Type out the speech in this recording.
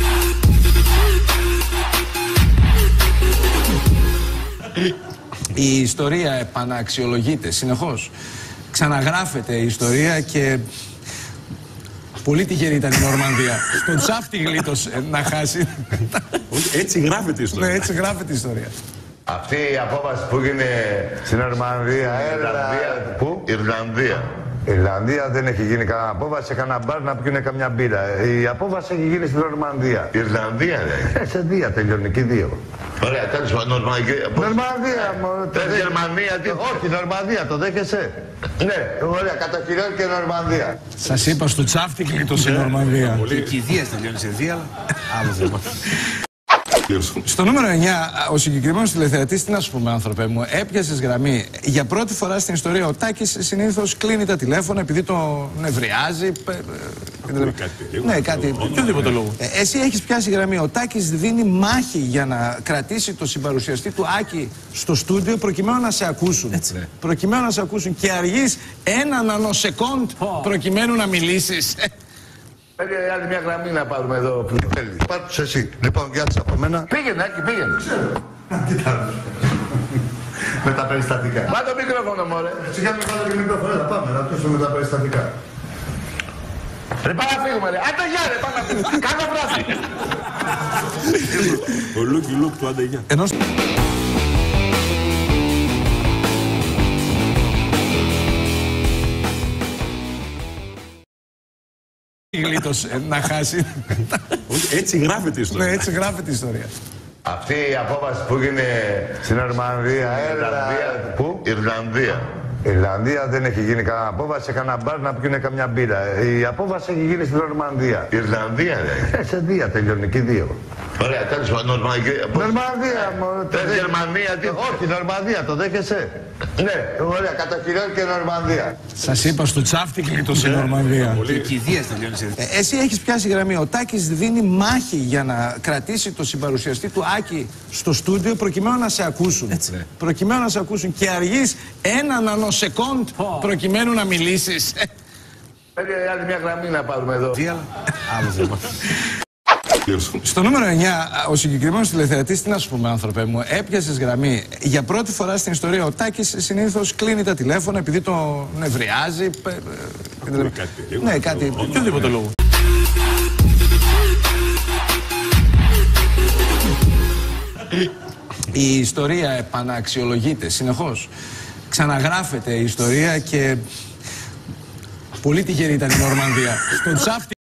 Η ιστορία επαναξιολογείται συνεχώς. Ξαναγράφεται η ιστορία και πολύ τυχερή ήταν η Νορμανδία. Στον τσάφτη γλίτωσε να χάσει. Έτσι γράφεται η ιστορία. Ναι, έτσι γράφεται η ιστορία. Αυτή η απόφαση που έγινε στην Νορμανδία, πού? Ιρλανδία. Ιρλανδία δεν έχει γίνει κανένα απόφαση, σε κανένα μπαρ να πιούνε καμιά μπύρα. Η απόφαση έχει γίνει στην Νορμανδία. Ιρλανδία, ρε. Σε δύο τελειώνει, και δύο. Ωραία, τέλος πάντων, Νορμανδία, Θες Γερμανία, τι? Όχι, Νορμανδία, το δέχεσαι? Ναι, ωραία, κατοχυρώθηκε και Νορμανδία. Σας είπα, στο τσάφτη γλίτωσε η Νορμανδία. Και η κηδεία τελειώνει σε δύο, αλλά άλλο θέμα. Στο νούμερο 9, ο συγκεκριμένος τηλεθεατής, τι να σου πούμε, άνθρωπε μου, έπιασες γραμμή. Για πρώτη φορά στην ιστορία ο Τάκης συνήθως κλείνει τα τηλέφωνα επειδή το νευριάζει. Ναι, κάτι. Οποιοδήποτε λόγο. Εσύ έχεις πιάσει γραμμή. Ο Τάκης δίνει μάχη για να κρατήσει το συμπαρουσιαστή του Άκη στο στούντιο προκειμένου να σε ακούσουν. Έτσι. Προκειμένου να σε ακούσουν και αργείς ένα νανοσεκόντ προκειμένου να μιλήσεις. Πρέπει άλλη μια γραμμή να πάρουμε εδώ. Πάρ' τους εσύ. Λοιπόν, γεια σας από μένα. Πήγαινε, Άκη, πήγαινε. Κοιτάξτε. Με τα περιστατικά. Μα το μικρόφωνο, μωρέ. Σιγά με βάλω και μικρόφωνο. Έλα, πάμε να ακούσουμε τα περιστατικά. Ρε, πάμε να φύγουμε, ρε. Άντε, γεια, ρε, πάμε να φύγουμε. Κάνε βράδυ. Ο Λούκι Λούκ του άντε γεια. Γλίτωσε να χάσει. Έτσι γράφεται η ιστορία. Ναι, έτσι γράφεται η ιστορία. Αυτή η απόφαση που έγινε στην Νορμανδία, πού? Ιρλανδία. Ιρλανδία δεν έχει γίνει κανένα απόφαση, σε κανένα μπαρ να πιούνε καμιά μπύρα. Η απόφαση έχει γίνει στην Νορμανδία. Ιρλανδία, ρε. Σε δύο τελειώνει, και δύο. Ωραία, τέλος πάντων, Νορμανδία, Θες Γερμανία, τι? Όχι, Νορμανδία, το δέχεσαι? Ναι, ωραία, κατοχυρώθηκε και Νορμανδία. Σας είπα, στο τσάφτη γλίτωσε η Νορμανδία. Και η κηδεία τελειώνει σε δύο. Εσύ έχεις πιάσει γραμμή. Ο Τάκης δίνει μάχη για να κρατήσει το συμπαρουσιαστή του Άκη στο στούντιο προκειμένου να σε ακούσουν. Έτσι. Προκειμένου να σε ακούσουν και αργείς ένα νανοσεκόντ προκειμένου να μιλήσεις. Πρέπει άλλη μια γραμμή να πάρουμε εδώ. Άλλο θέμα. Στο νούμερο 9, ο συγκεκριμένος τηλεθεατής, τι να σου πούμε, άνθρωπε μου, έπιασες γραμμή. Για πρώτη φορά στην ιστορία ο Τάκης συνήθως κλείνει τα τηλέφωνα επειδή το νευριάζει. Ναι, κάτι. Οποιοδήποτε λόγο. Η ιστορία επαναξιολογείται συνεχώς. Ξαναγράφεται η ιστορία και πολύ τυχερή ήταν η Νορμανδία. Στον τσάφτη